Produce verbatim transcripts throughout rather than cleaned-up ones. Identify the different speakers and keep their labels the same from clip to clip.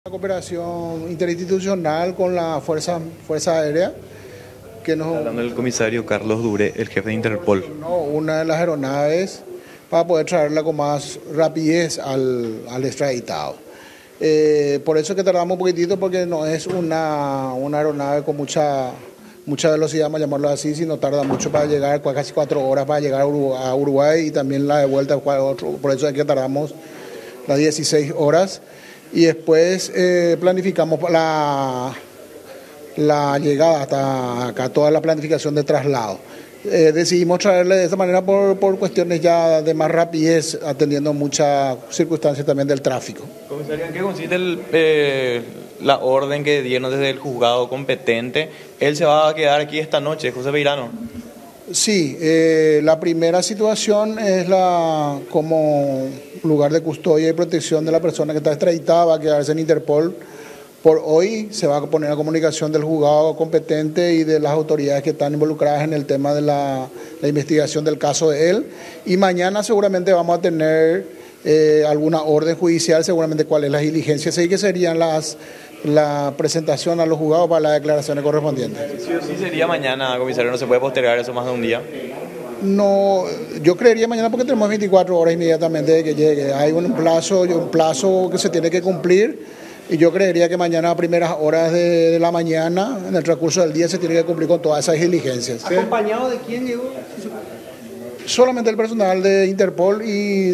Speaker 1: Una cooperación interinstitucional con la Fuerza, Fuerza Aérea, que nos
Speaker 2: Hablando del comisario Carlos Dure, el jefe de Interpol.
Speaker 1: no, una de las aeronaves para poder traerla con más rapidez al, al extraditado. Eh, por eso es que tardamos un poquitito, porque no es una, una aeronave con mucha, mucha velocidad, vamos a llamarlo así, sino tarda mucho para llegar, casi cuatro horas para llegar a Uruguay, a Uruguay y también la de vuelta, por eso es que tardamos las dieciséis horas. Y después eh, planificamos la, la llegada hasta acá, toda la planificación de traslado. Eh, decidimos traerle de esta manera por, por cuestiones ya de más rapidez, atendiendo muchas circunstancias también del tráfico.
Speaker 2: Comisario, ¿en qué consiste el, eh, la orden que dieron desde el juzgado competente? Él se va a quedar aquí esta noche, José Peirano.
Speaker 1: Sí, eh, la primera situación es la como lugar de custodia y protección de la persona que está extraditada, va a quedarse en Interpol. Por hoy se va a poner a comunicación del juzgado competente y de las autoridades que están involucradas en el tema de la, la investigación del caso de él. Y mañana seguramente vamos a tener eh, alguna orden judicial, seguramente cuáles las diligencias, y que serían las la presentación a los juzgados para las declaraciones correspondientes.
Speaker 2: Sí o sí sería mañana, comisario, no se puede postergar eso más de un día.
Speaker 1: No, yo creería mañana porque tenemos veinticuatro horas inmediatamente de que llegue. Hay un plazo, un plazo que se tiene que cumplir y yo creería que mañana a primeras horas de, de la mañana, en el transcurso del día, se tiene que cumplir con todas esas diligencias.
Speaker 3: ¿Acompañado de quién llegó?
Speaker 1: Solamente el personal de Interpol y,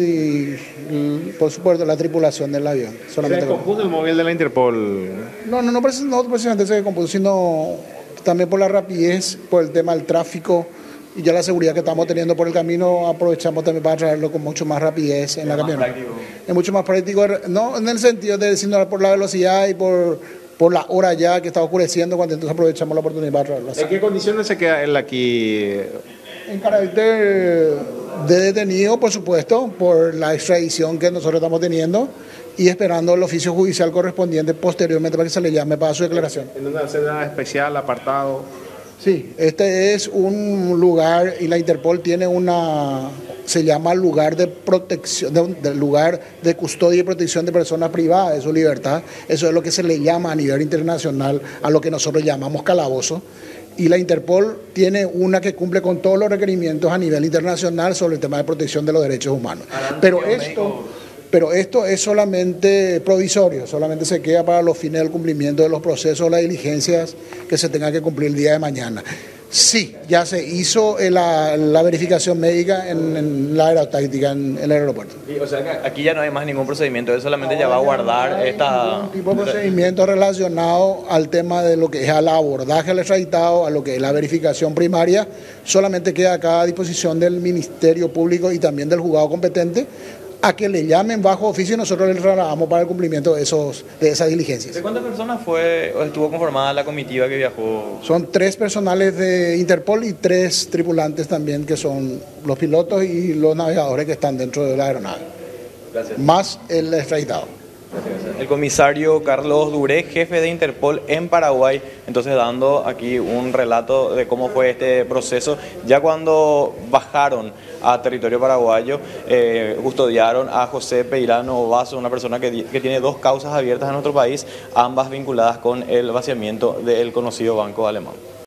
Speaker 1: y por supuesto la tripulación del avión. Solamente
Speaker 3: ¿Se descompuso el móvil de la Interpol?
Speaker 1: No, no, no, no precisamente se descompuso, sino también por la rapidez, por el tema del tráfico y ya la seguridad que estamos teniendo por el camino, aprovechamos también para traerlo con mucho más rapidez en la camioneta. Es mucho más práctico, no en el sentido de sino por la velocidad y por, por la hora ya que está oscureciendo, cuando entonces aprovechamos la oportunidad para traerlo.
Speaker 3: ¿En qué condiciones se queda él aquí?
Speaker 1: En carácter de detenido, por supuesto, por la extradición que nosotros estamos teniendo y esperando el oficio judicial correspondiente posteriormente para que se le llame para su declaración.
Speaker 3: ¿En una celda especial, apartado?
Speaker 1: Sí, este es un lugar y la Interpol tiene una, se llama lugar de protección, de, de lugar de custodia y protección de personas privadas de su libertad. Eso es lo que se le llama a nivel internacional a lo que nosotros llamamos calabozo. Y la Interpol tiene una que cumple con todos los requerimientos a nivel internacional sobre el tema de protección de los derechos humanos. Pero esto, pero esto es solamente provisorio, solamente se queda para los fines del cumplimiento de los procesos, las diligencias que se tengan que cumplir el día de mañana. Sí, ya se hizo la, la verificación médica en, en la aerotáctica, en, en el aeropuerto.
Speaker 2: Y, o sea que aquí ya no hay más ningún procedimiento, él solamente ya va a guardar
Speaker 1: no hay
Speaker 2: esta...
Speaker 1: ningún tipo de procedimiento relacionado al tema de lo que es al abordaje al extraditado, a lo que es la verificación primaria, solamente queda acá a disposición del Ministerio Público y también del juzgado competente a que le llamen bajo oficio y nosotros le trasladamos para el cumplimiento de, esos, de esas diligencias.
Speaker 2: ¿De cuántas personas fue o estuvo conformada la comitiva que viajó?
Speaker 1: Son tres personales de Interpol y tres tripulantes también, que son los pilotos y los navegadores que están dentro de la aeronave.
Speaker 2: Gracias.
Speaker 1: Más el extraditado.
Speaker 2: El comisario Carlos Dure, jefe de Interpol en Paraguay, entonces dando aquí un relato de cómo fue este proceso. Ya cuando bajaron a territorio paraguayo, eh, custodiaron a José Peirano Vaso, una persona que, que tiene dos causas abiertas en nuestro país, ambas vinculadas con el vaciamiento del conocido banco alemán.